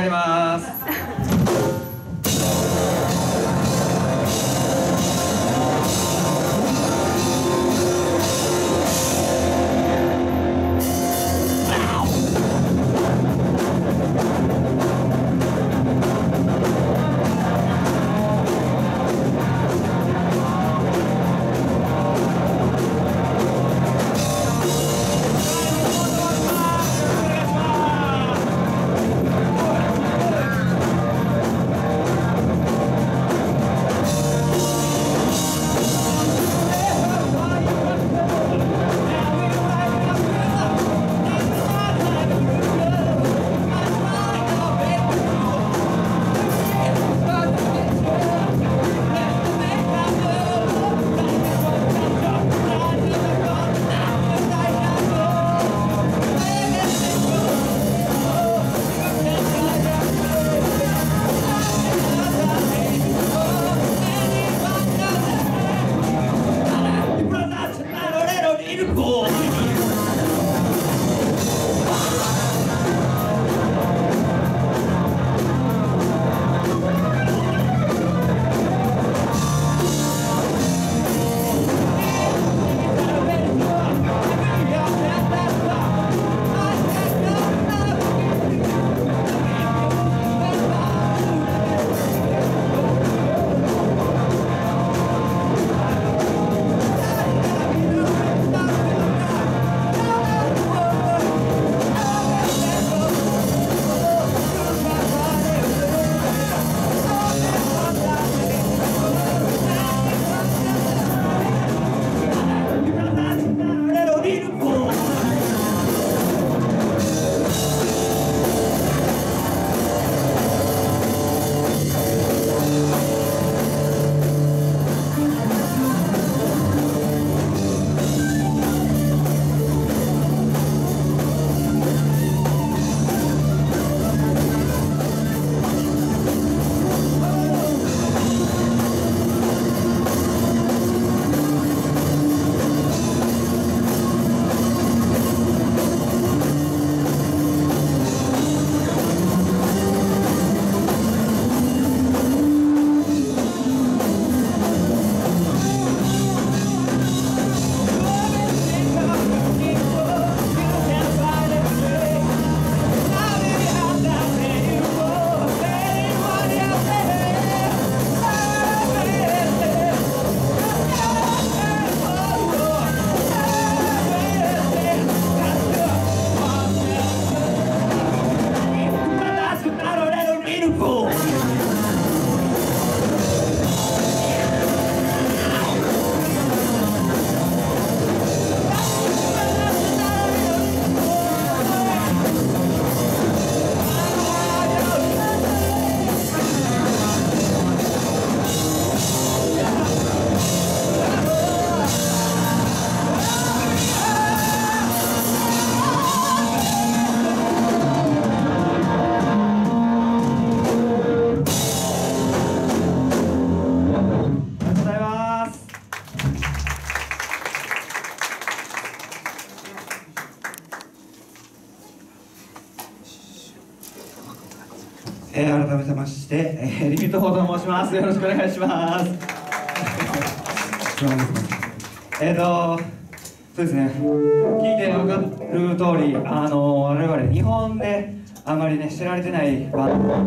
ります。改めまして、リミットフォーと申します。よろしくお願いします。そうですね、聞いて分かる通り、我々日本であまりね知られてないバンド、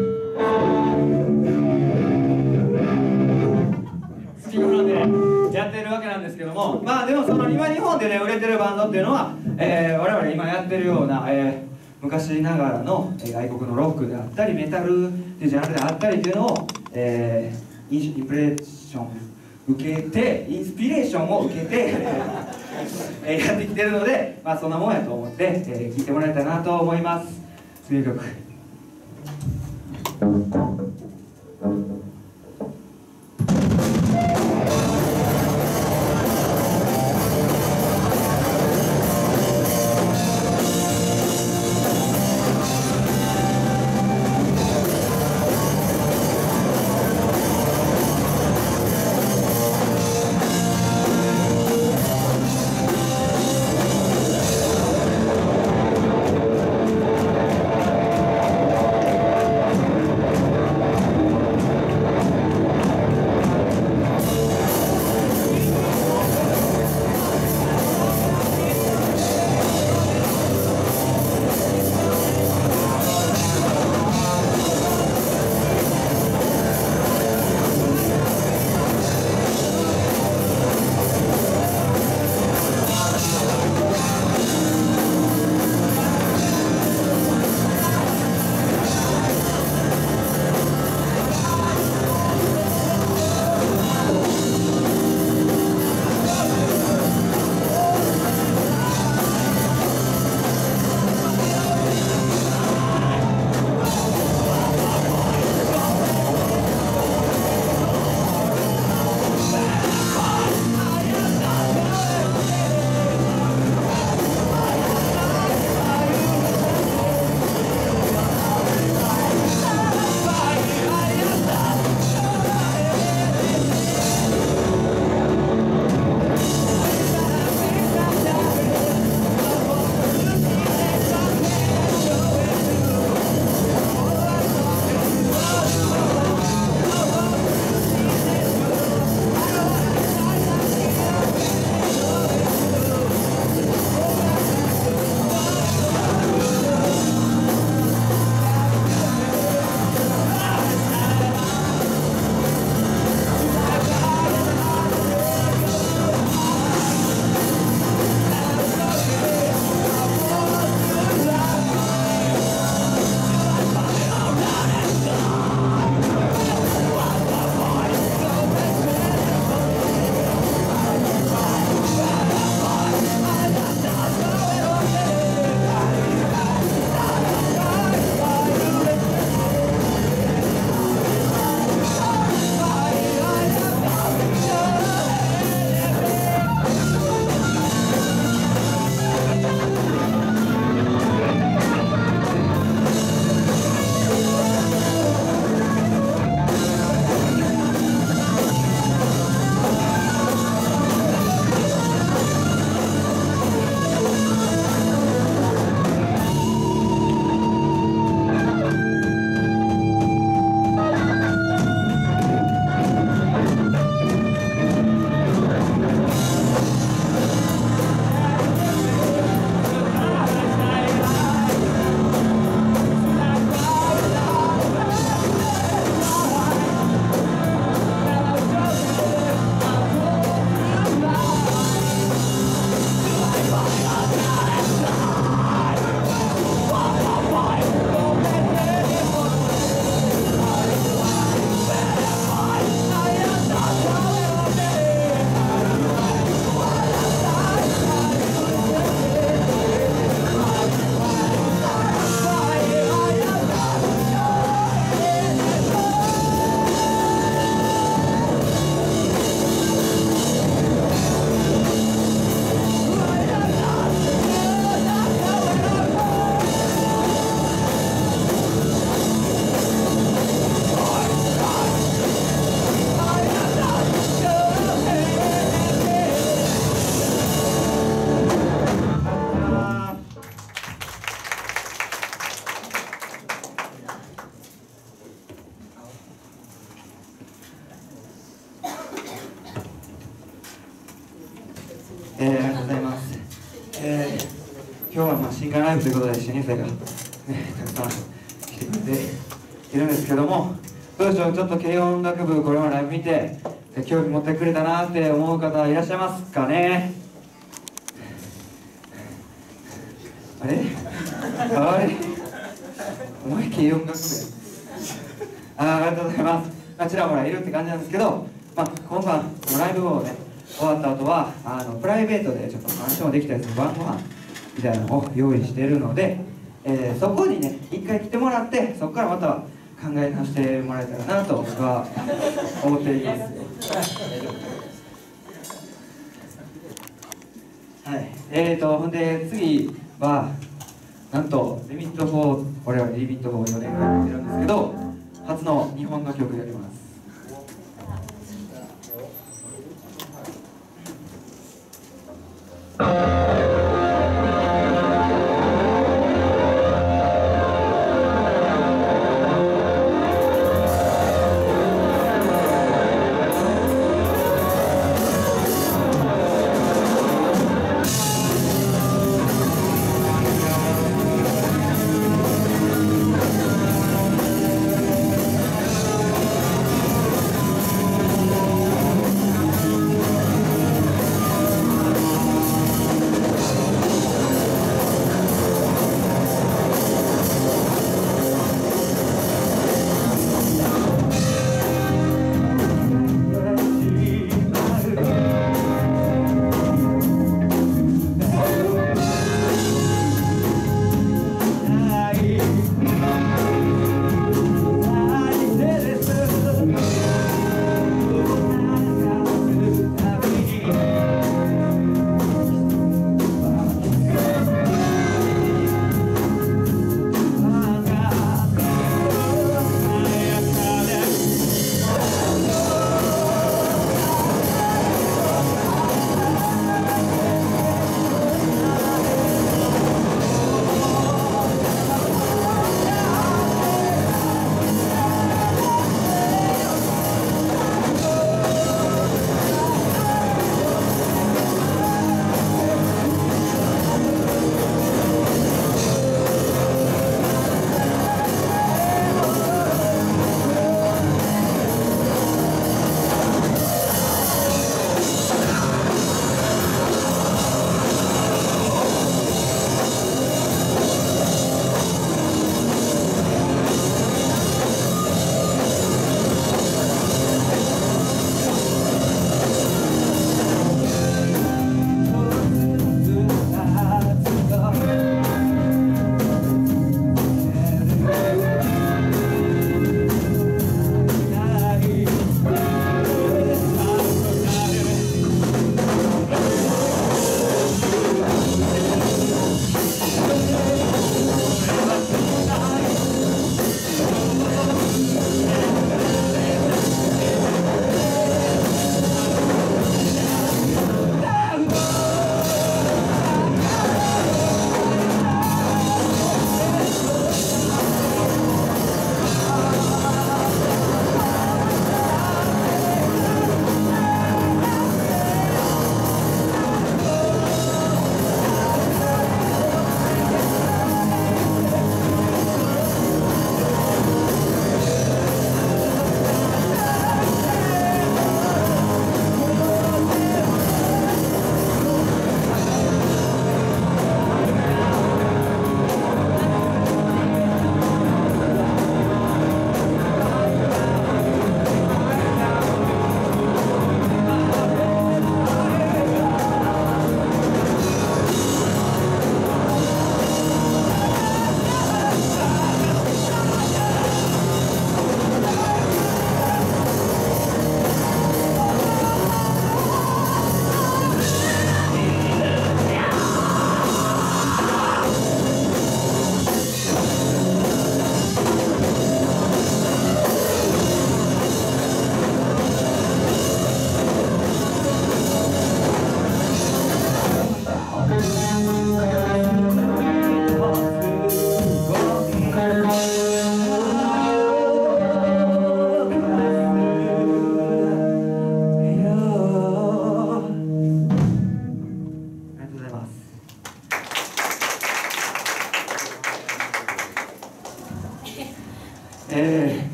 好き好んでやってるわけなんですけども、まあでもその今日本でね売れてるバンドっていうのは、我々今やってるような、昔ながらの外国のロックであったりメタルっていうジャンルであったりっていうのを、インスピレーションを受けてやってきてるので、まあそんなもんやと思って、聴いてもらえたらなと思います。次の曲。 ありがとうございます。今日は新刊ライブということで、新入生が、たくさん来てくれているんですけども、どうでしょう、ちょっと軽音楽部、これまでライブ見て、興味持ってくれたなって思う方いらっしゃいますかね。あれお前軽音楽部ありがとうございます。ちらほらいるって感じなんですけど、今晩このライブをね終わった後はプライベートでちょっと話もできたりする晩ご飯みたいなのを用意しているので、そこにね一回来てもらって、そこからまた考え直してもらえたらなと僕は思っています。はい、ほんで次はなんとリミット4、我々リミット4 4年間やってるんですけど、初の日本の曲やります。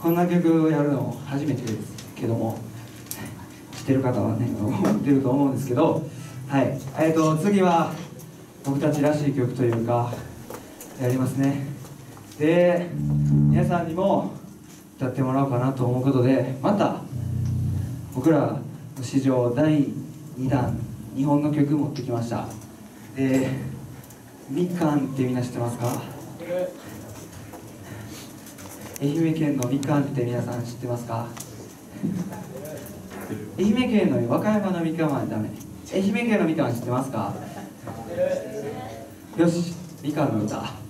こんな曲をやるの初めてですけども、知ってる方はね思ってると思うんですけど、はい、次は僕たちらしい曲というかやりますね。で皆さんにも歌ってもらおうかなと思うことで、また僕らの史上第2弾日本の曲持ってきました。でみかんってみんな知ってますか？愛媛県のみかんって皆さん知ってますか？愛媛県の和歌山のみかんはダメ。愛媛県のみかん知ってますか？よし、みかんの歌